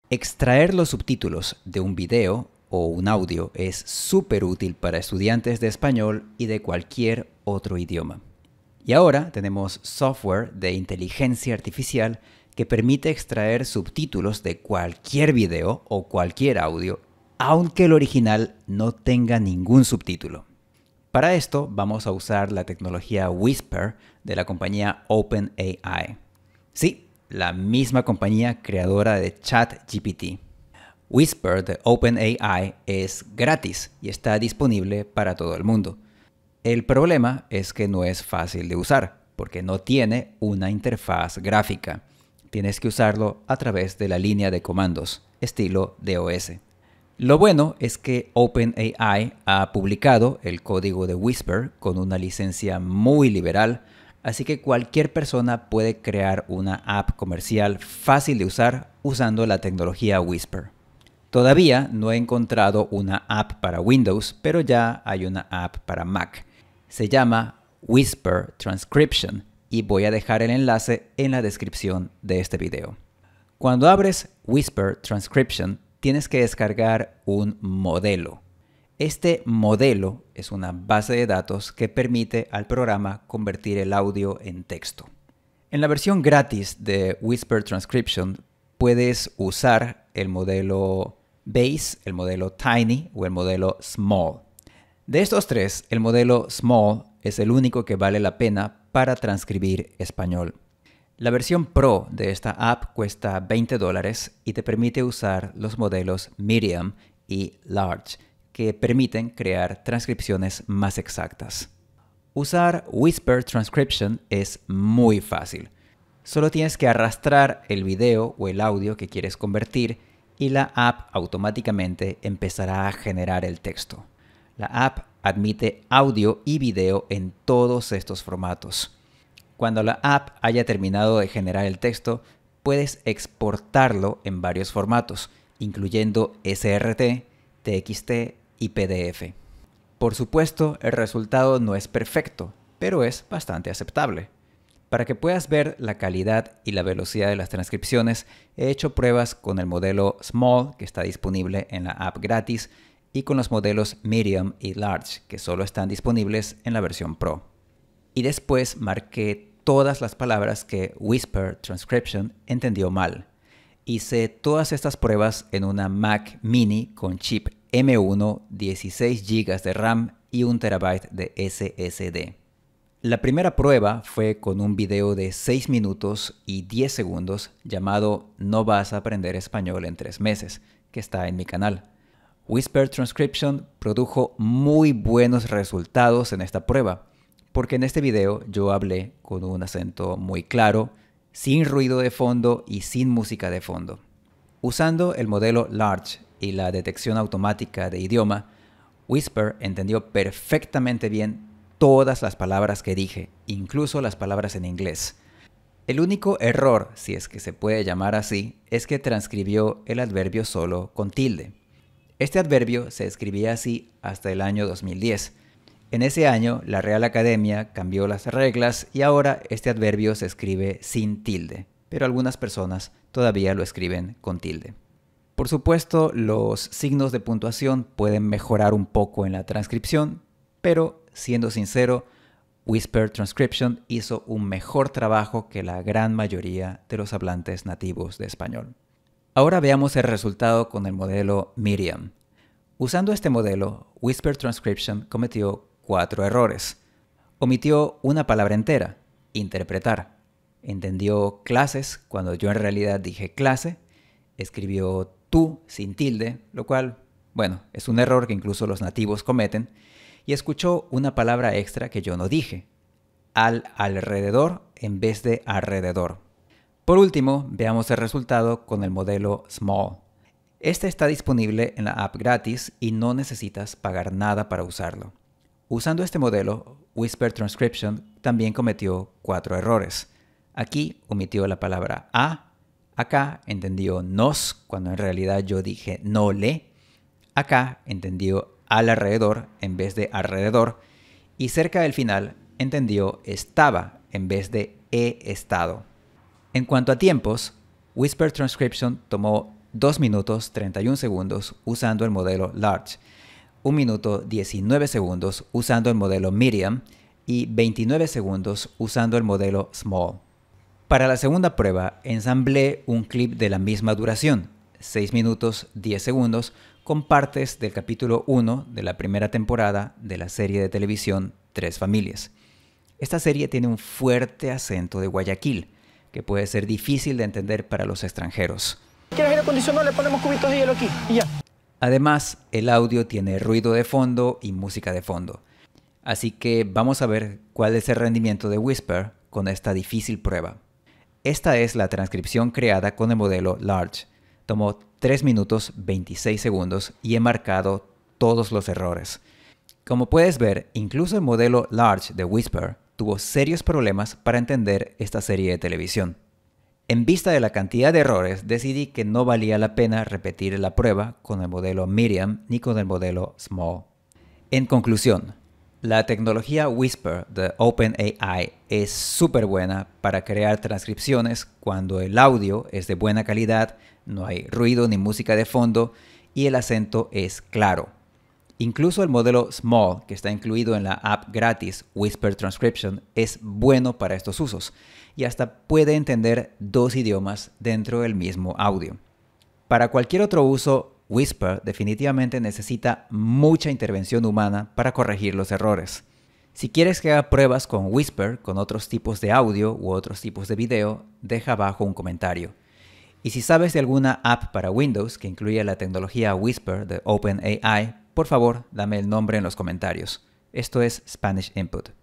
Extraer los subtítulos de un video o un audio es súper útil para estudiantes de español y de cualquier otro idioma. Y ahora tenemos software de inteligencia artificial que permite extraer subtítulos de cualquier video o cualquier audio, aunque el original no tenga ningún subtítulo. Para esto vamos a usar la tecnología Whisper de la compañía OpenAI. Sí, la misma compañía creadora de ChatGPT. Whisper de OpenAI es gratis y está disponible para todo el mundo. El problema es que no es fácil de usar porque no tiene una interfaz gráfica. Tienes que usarlo a través de la línea de comandos, estilo DOS. Lo bueno es que OpenAI ha publicado el código de Whisper con una licencia muy liberal, así que cualquier persona puede crear una app comercial fácil de usar usando la tecnología Whisper. Todavía no he encontrado una app para Windows, pero ya hay una app para Mac. Se llama Whisper Transcription y voy a dejar el enlace en la descripción de este video. Cuando abres Whisper Transcription, tienes que descargar un modelo. Este modelo es una base de datos que permite al programa convertir el audio en texto. En la versión gratis de Whisper Transcription puedes usar el modelo Base, el modelo Tiny o el modelo Small. De estos tres, el modelo Small es el único que vale la pena para transcribir español. La versión Pro de esta app cuesta $20 y te permite usar los modelos Medium y Large, que permiten crear transcripciones más exactas. Usar Whisper Transcription es muy fácil. Solo tienes que arrastrar el video o el audio que quieres convertir y la app automáticamente empezará a generar el texto. La app admite audio y video en todos estos formatos. Cuando la app haya terminado de generar el texto, puedes exportarlo en varios formatos, incluyendo SRT, TXT y PDF. Por supuesto, el resultado no es perfecto, pero es bastante aceptable. Para que puedas ver la calidad y la velocidad de las transcripciones, he hecho pruebas con el modelo Small, que está disponible en la app gratis, y con los modelos Medium y Large, que solo están disponibles en la versión Pro. Y después marqué todas las palabras que Whisper Transcription entendió mal. Hice todas estas pruebas en una Mac Mini con chip M1, 16 GB de RAM y 1 TB de SSD. La primera prueba fue con un video de 6 minutos y 10 segundos llamado No vas a aprender español en 3 meses, que está en mi canal. Whisper Transcription produjo muy buenos resultados en esta prueba, porque en este video yo hablé con un acento muy claro, sin ruido de fondo y sin música de fondo. Usando el modelo Large y la detección automática de idioma, Whisper entendió perfectamente bien todas las palabras que dije, incluso las palabras en inglés. El único error, si es que se puede llamar así, es que transcribió el adverbio solo con tilde. Este adverbio se escribía así hasta el año 2010. En ese año, la Real Academia cambió las reglas y ahora este adverbio se escribe sin tilde, pero algunas personas todavía lo escriben con tilde. Por supuesto, los signos de puntuación pueden mejorar un poco en la transcripción, pero siendo sincero, Whisper Transcription hizo un mejor trabajo que la gran mayoría de los hablantes nativos de español. Ahora veamos el resultado con el modelo Medium. Usando este modelo, Whisper Transcription cometió 4 errores. Omitió una palabra entera, interpretar. Entendió clases cuando yo en realidad dije clase. Escribió tú sin tilde, lo cual, bueno, es un error que incluso los nativos cometen. Y escuchó una palabra extra que yo no dije, alrededor en vez de alrededor. Por último, veamos el resultado con el modelo Small. Este está disponible en la app gratis y no necesitas pagar nada para usarlo. Usando este modelo, Whisper Transcription también cometió 4 errores. Aquí omitió la palabra a, acá entendió nos cuando en realidad yo dije no le, acá entendió al alrededor en vez de alrededor y cerca del final entendió estaba en vez de he estado. En cuanto a tiempos, Whisper Transcription tomó 2 minutos 31 segundos usando el modelo Large, 1 minuto 19 segundos usando el modelo Medium y 29 segundos usando el modelo Small. Para la segunda prueba, ensamblé un clip de la misma duración, 6 minutos 10 segundos, con partes del capítulo 1 de la primera temporada de la serie de televisión Tres Familias. Esta serie tiene un fuerte acento de Guayaquil, que puede ser difícil de entender para los extranjeros. ¿Quieres aire acondicionado? Le ponemos cubitos de hielo aquí y ya. Además, el audio tiene ruido de fondo y música de fondo. Así que vamos a ver cuál es el rendimiento de Whisper con esta difícil prueba. Esta es la transcripción creada con el modelo Large. Tomó 3 minutos 26 segundos y he marcado todos los errores. Como puedes ver, incluso el modelo Large de Whisper tuvo serios problemas para entender esta serie de televisión. En vista de la cantidad de errores, decidí que no valía la pena repetir la prueba con el modelo Medium ni con el modelo Small. En conclusión, la tecnología Whisper de OpenAI es súper buena para crear transcripciones cuando el audio es de buena calidad, no hay ruido ni música de fondo y el acento es claro. Incluso el modelo Small, que está incluido en la app gratis Whisper Transcription, es bueno para estos usos y hasta puede entender 2 idiomas dentro del mismo audio. Para cualquier otro uso, Whisper definitivamente necesita mucha intervención humana para corregir los errores. Si quieres que haga pruebas con Whisper con otros tipos de audio u otros tipos de video, deja abajo un comentario. Y si sabes de alguna app para Windows que incluya la tecnología Whisper de OpenAI, por favor, dame el nombre en los comentarios. Esto es Spanish Input.